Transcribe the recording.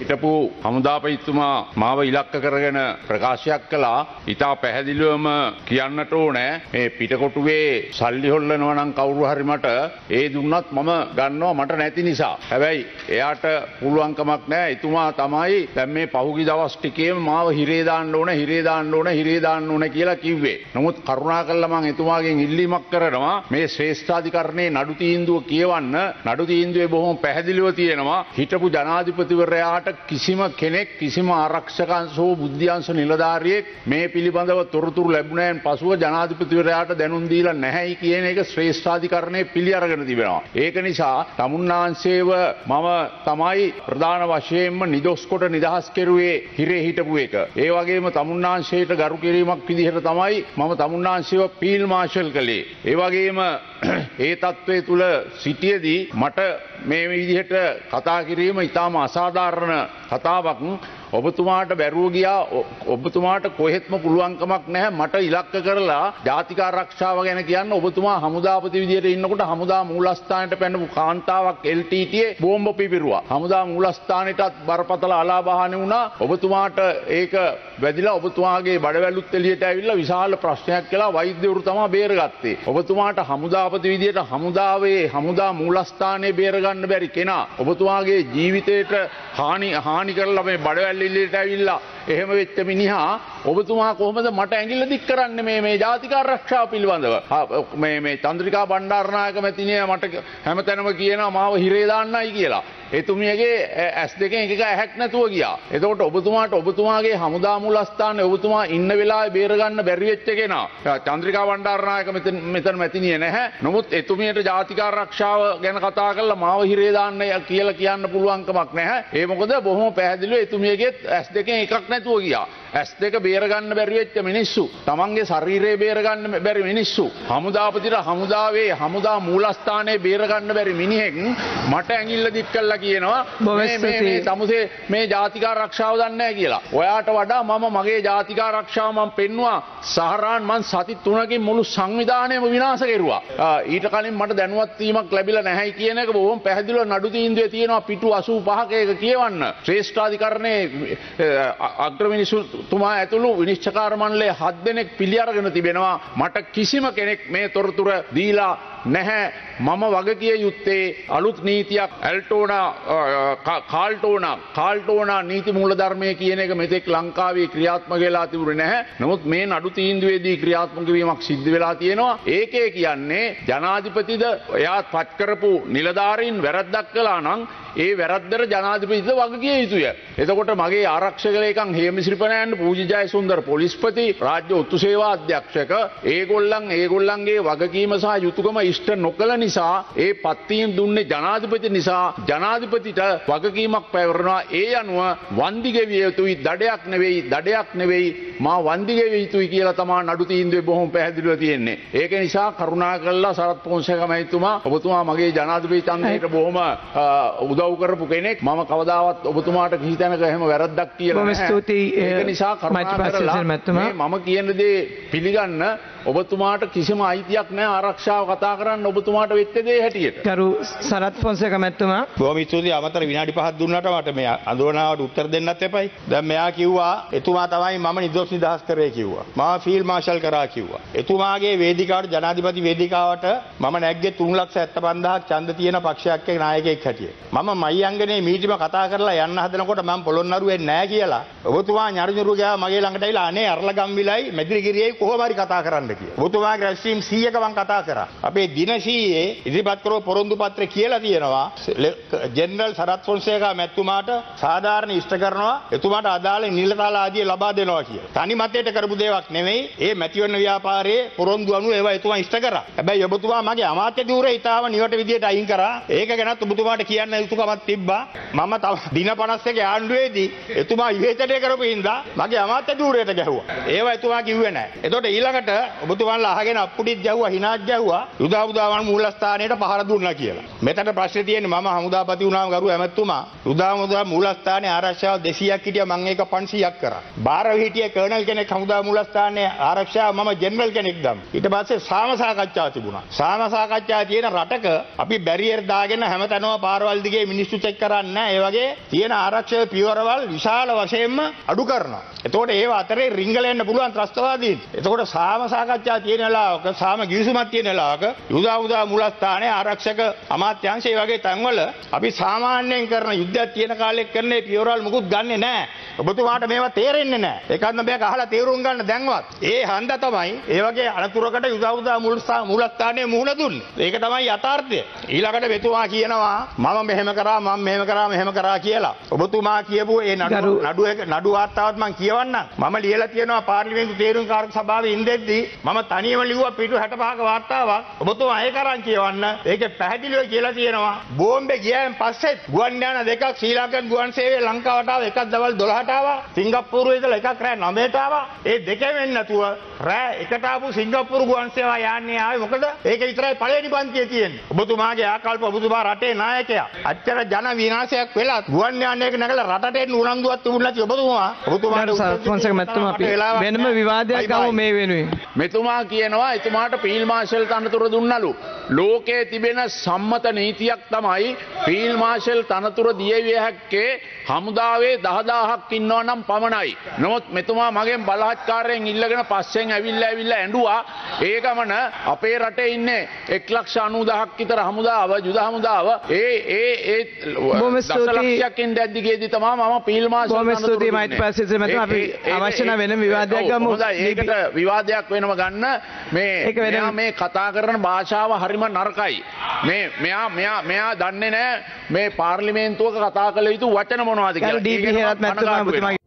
හිටපු හමුදාපතිතුමා මාව ඉලක්ක කරගෙන ප්‍රකාශයක් කළා. ඉතා පැහැදිලිවම කියන්නට ඕනේ මේ පිටකොටුවේ සල්ලි හොල්ලනවා නම් කවුරු හරි මට ඒ දුන්නත් මම ගන්නවා මට නැති නිසා. හැබැයි එයාට පුළුවන්කමක් නැහැ. එතුමා තමයි දැන් මේ පහුගිය දවස් ටිකේම මාව හිරේ දාන්න ඕන කියලා කිව්වේ. නමුත් කරුණාකරලා මම එතුමාගෙන් ඉල්ලීමක් කරනවා මේ ශ්‍රේෂ්ඨාධිකරණයේ නඩු තීන්දුව කියවන්න. නඩු තීන්දුවේ බොහොම පැහැදිලිව තියෙනවා හිටපු ජනාධිපතිවරයාට කිසිම කෙනෙක් කිසිම ආරක්ෂකංශ හෝ බුද්ධ්‍යංශ නිලධාරියෙක් මේ පිළිබඳව තොරතුරු ලැබුණෙන් පසුව ජනාධිපතිවරයාට දැනුම් දීලා නැහැයි කියන එක ශ්‍රේෂ්ඨාධිකරණයේ පිළි අරගෙන තිබෙනවා. ඒක නිසා තමුන්නාංශේව මම තමයි ප්‍රධාන වශයෙන්ම නිදොස් කොට නිදහස් කෙරුවේ හිරේ හිටපු එක. ඒ වගේම තමුන්නාංශයට ගරු කිරීමක් විදිහට තමයි මම තමුන්නාංශේව පීල් මාෂල් කළේ. ඒ වගේම ඒ තත්ත්වයේ තුල සිටියේදී මට මේ විදිහට කතා කිරීම ඉතාම අසාධාරණ කතාවක්. ඔබතුමාට බැරුව ගියා. ඔබතුමාට කොහෙත්ම පුළුවන්කමක් නැහැ මට ඉලක්ක කරලා ජාතික ආරක්ෂාව ගැන කියන්න. ඔබතුමා හමුදාපති විදියට ඉන්නකොට හමුදා මූලස්ථානයට පැනපු කාන්තාවක් LTTේ බෝම්බ පිපිරුවා. හමුදා මූලස්ථානෙටත් බරපතල අලාභහානි වුණා. ඔබතුමාට ඒක වැදිලා ඔබතුමාගේ බඩවැලුත් එළියට ඇවිල්ලා විශාල ප්‍රශ්නයක් කළා. වෛද්‍යවරු තමයි බේරගත්තේ. ඔබතුමාට හමුදාපති විදියට හමුදා මූලස්ථානයේ බේරගන්න බැරි කෙනා ඔබතුමාගේ ජීවිතේට හානි කරලා මේ බඩවැල් එළියට ඇවිල්ලා එහෙම වෙච්ච මිනිහා ඔබතුමා කොහොමද මට ඇඟිල්ල දික් කරන්නේ මේ ජාතික ආරක්ෂාව පිළිබඳව? මේ චන්ද්‍රිකා බණ්ඩාරනායක මැතිණිය මට හැමතැනම කියනවා මාව හිරේ දාන්නයි කියලා. එතුමියගේ ඇස් දෙකෙන් එකක ඇහැක් නැතුව ගියා. එතකොට ඔබතුමාගේ හමුදා මූලස්ථානයේ ඔබතුමා ඉන්න වෙලාවේ බේරගන්න බැරි වෙච්ච කෙනා චන්ද්‍රිකා බණ්ඩාරනායක මෙතන මැතිණිය නැහැ. නමුත් එතුමියට ජාතික ආරක්ෂාව ගැන කතා කරලා මාව හිරේ දාන්න කියලා කියන්න පුළුවන්කමක් නැහැ. ඒ මොකද බොහොම පැහැදිලිව එතුමියගේ ඇස් දෙකෙන් එකක් නැතුව ගියා. ඇස් දෙක බේරගන්න බැරි වෙච්ච මිනිස්සු, තමන්ගේ ශරීරය බේරගන්න බැරි මිනිස්සු, හමුදාපතිට හමුදා මූලස්ථානයේ බේරගන්න බැරි මිනිහෙක් මට ඇඟිල්ල දික් කළා කියනවා මේ සමුසේ මේ ජාතික ආරක්ෂාව දන්නේ නැහැ කියලා. ඔයාට වඩා මම මගේ ජාතික ආරක්ෂාව මම පෙන්නවා. සහරාන් මං සති 3කින් මුළු සංවිධානයම විනාශ කෙරුවා. ඊට කලින් මට දැනුවත් වීමක් ලැබිලා නැහැයි කියන එක බොහොම පැහැදිලිව නඩු තීන්දුවේ තියෙනවා. පිටු 85ක ඒක කියවන්න. ශ්‍රේෂ්ඨාධිකරණයේ අග්‍රමිනිසුතුමා ඇතුළු විනිශ්චයකාර මණ්ඩලයේ 7 දෙනෙක් පිළි අරගෙන තිබෙනවා. මට කිසිම කෙනෙක් මේ තොරතුර දීලා නැහැ. මම වගකිය යුත්තේ අලුත් නීතියක් කාල්ටෝනා නීති මූලධර්මය කියන එක මෙතෙක් ලංකාවේ ක්‍රියාත්මක වෙලා තිබුණේ නැහැ. නමුත් මේ නඩු තීන්දුවේදී ක්‍රියාත්මක වීමක් සිද්ධ වෙලා තියෙනවා. ඒකේ කියන්නේ ජනාධිපතිද එයාත් පත් කරපු නිලධාරීන් වැරද්දක් කළා නම් ඒ වැරද්දට ජනාධිපතිද වගකිය යුතුය. එතකොට මගේ ආරක්ෂක ලේකම් හේමසිරිපනයන් පූජ්‍ය ජයසුන්දර පොලිස්පති රාජ්‍ය ඔත්තු සේවා අධ්‍යක්ෂක ඒගොල්ලන්ගේ වගකීම සහ යුතුයකම ඉෂ්ට නොකළ නිසා ඒ පත්වීම් දුන්නේ ජනාධිපති නිසා ජනාධිපතිට වගකීමක් පැවරනවා. ඒ අනුව වන්දි ගෙවිය යුතුයි. දඩයක් නෙවෙයි මා වන්දි ගෙවිය යුතුයි කියලා තමයි නඩු තීන්දුවේ බොහොම පැහැදිලිව තියෙන්නේ. ඒක නිසා කරුණාකරලා සරත් පොන්සේක මහතුමා ඔබතුමා මගේ ජනාධිපති ඡන්දයට බොහොම උදව් කරපු කෙනෙක්. මම කවදාවත් ඔබතුමාට කිසි තැනක එහෙම වැරද්දක් කියලා නැහැ. ස්තුතියි. ඒක නිසා කරුණාකරලා මම කියන දේ පිළිගන්න. ඔබතුමාට කිසිම අයිතියක් නැහැ ආරක්ෂාව කතා කරන්න ඔබතුමාට වෙච්ච දේ හැටියට. කරු සරත් පොන්සේක මැතිතුමා බොහොම ස්තුතියි. අමතර විනාඩි 5ක් දුන්නාට මට මේ අඳුරනාවට උත්තර දෙන්නත් එපයි. දැන් මෙයා කිව්වා එතුමා තමයි මම නිදොස් නිදහස් කරේ කිව්වා. මම ෆීල්ඩ් මාෂල් කරා කිව්වා. එතුමාගේ වේදිකාවට ජනාධිපති වේදිකාවට මම නැග්ගේ 3,75,000ක් ඡන්ද තියෙන පක්ෂයක් නායකයෙක් හැටියට. මම මයිංගනේ මීටිම කතා කරලා යන්න හදනකොට මම පොළොන්නරුවේ නැහැ කියලා. ඔබතුමා ñaruñuru ගියා මගේ ළඟට ඇවිල්ලා අනේ අරලගම් විලයි මෙදිරිගිරියයි කොහොම හරි කතා කරන්න කියලා. ඔබතුමාගේ රැස්වීම් 100ක මම කතා කරා. අපේ දින 100 ඉදිරිපත් කරව පොරොන්දු පත්‍රය කියලා තියෙනවා. ජෙනරල් සරත් ෆොන්සේකා මැතිතුමාට සාධාරණ ඉෂ්ට කරනවා. එතුමාට අදාළ නිලතාල ආදිය ලබා දෙනවා කියලා. තනි මතයට කරපු දේවක් නෙමෙයි. ඒ මැතිවරණ ව්‍යාපාරයේ පොරොන්දු අනුව ඒවා එතුමා ඉෂ්ට කරා. හැබැයි ඔබතුමා මගේ අමාත්‍ය ධූරය ඊටාම නිවට විදියට අයින් කරා. ඒක ගැනත් ඔබතුමාට කියන්න යුතුකමක් තිබ්බා. මම දින 51 ආණ්ඩුවේදී එතුමා විවේචනය කරපු හින්දා මගේ අමාත්‍ය ධූරයට ගැහුවා. ඒවා එතුමා කිව්වේ නැහැ. එතකොට ඊළඟට ඔබතුමාලා අහගෙන අප්පුඩිත් ගැහුවා හිනාත් ගැහුවා යුද හමුදාවන් මූලස්ථානයට පහර දුන්නා කියලා. මෙතන ප්‍රශ්නේ තියෙන්නේ මම හමුදාපති වුණාම ගරු ඇමතුමා යුද හමුදා මූලස්ථානයේ ආරක්ෂාව 200ක් හිටියා මම ඒක 500ක් කරා. බාරව හිටියේ කර්නල් කෙනෙක් හමුදා මූලස්ථානයේ ආරක්ෂාව මම ජෙනරල් කෙනෙක් දැම්ම. ඊට පස්සේ සාම සාකච්ඡා තිබුණා. සාම සාකච්ඡා තියෙන රටක අපි බැරියර් දාගෙන හැමතැනම පාරවල් දිගේ මිනිස්සු චෙක් කරන්නේ නැහැ. ඒ වගේ තියෙන ආරක්ෂක පියවරවල් විශාල වශයෙන්ම අඩු කරනවා. එතකොට ඒව අතරේ රිංගලෙන්න පුළුවන් ත්‍රස්තවාදීන්. එතකොට සාම සාකච්ඡා තියෙන වෙලාවක සාම ගිවිසුමක් තියෙන වෙලාවක යුද හමුදා මූලස්ථානයේ ආරක්ෂක අමාත්‍යාංශය වගේ තැන්වල අපි සාමාන්‍යයෙන් කරන යුද්ධයක් තියෙන කාලෙක කරන පියවරවල් මුකුත් ගන්නෙ නැහැ. ඔබතුමාට මේවා තේරෙන්නේ නැහැ. ඒකත් බෑක අහලා තේරුම් ගන්න දැන්වත්. ඒ හන්ද තමයි ඒ වගේ අනතුරකට යුද හමුදා මූලස්ථානයේ මුහුණ දුන්නේ. ඒක තමයි යථාර්ථය. ඊළඟට මෙතුමා කියනවා මම මෙහෙම කරා කියලා. ඔබතුමා කියපු ඒ නඩු වාර්තාවත් මම කියවන්නම්. මම ලියලා තියෙනවා පාර්ලිමේන්තු තේරුම් කාරක සභාවේ ඉඳෙද්දී මම තනියම ලිව්වා පිටු 65ක වාර්තාවක්. ඔබතුමා ඒක අරන් කියවන්න. ඒකේ පැහැදිලිව කියලා තියෙනවා බෝම්බේ ගියාන් පස්සේ ගුවන් යාන දෙකක් ශ්‍රී ලංකන් ගුවන් සේවයේ ලංකාවට ආවා. එකක් දවල් 12ට ආවා. සිංගප්පූරුවේ ඉඳලා එකක් රෑ 9ට ආවා. ඒ දෙකෙන් වෙන්නේ නැතුව රෑ එකට ආපු සිංගප්පූරු ගුවන් සේවා යාන්නේ ආවේ මොකද? ඒක විතරයි පළවෙනි පන්තියේ තියෙන්නේ. ඔබතුමාගේ ආකල්ප ඔබතුමා රටේ නායකයා. අච්චර ජන විනාශයක් වෙලා ගුවන් යානයක නැගලා රටට එන්න උනන්දුවක් තිබුණ නැති ඔබතුමා සරත් මැතිතුමා අපි වෙනම විවාදයක් ගමු මේ වෙනුවෙන්. මෙතුමා කියනවා එතුමාට ෆීල්ඩ් මාර්ෂල් තනතුර දුන්නලු. ලෝකයේ තිබෙන සම්මත නීතියක් තමයි ෆීල්ඩ් මාර්ෂල් තනතුර දිය විය හැක්කේ හමුදාවේ 10000ක් ඉන්නවා නම් පමණයි. නමුත් මෙතුමා මගෙන් බලහත්කාරයෙන් ඉල්ලගෙන පස්සෙන් ඇවිල්ලා ඇඬුවා ඒ ගමන අපේ රටේ ඉන්නේ 1,90,000ක් විතර හමුදාව යුද හමුදාව ඒ දසලක්ෂයක් ඉඳද්දි ගියදී තමයි මම ෆීල්ඩ් මාර්ෂල් බොහොම ස්තුතියි මෛත්‍රීපාල මෙතුමා අපි අවශ්‍ය නම් වෙනම විවාදයක් ගමු. ඒකට විවාදයක් වෙනම ගන්න මේ කතා කරන භාෂාව හරිම නරකයි. මෙයා දන්නේ නැහැ මේ පාර්ලිමේන්තුවක කතා කළ යුතු වචන මොනවද කියලා.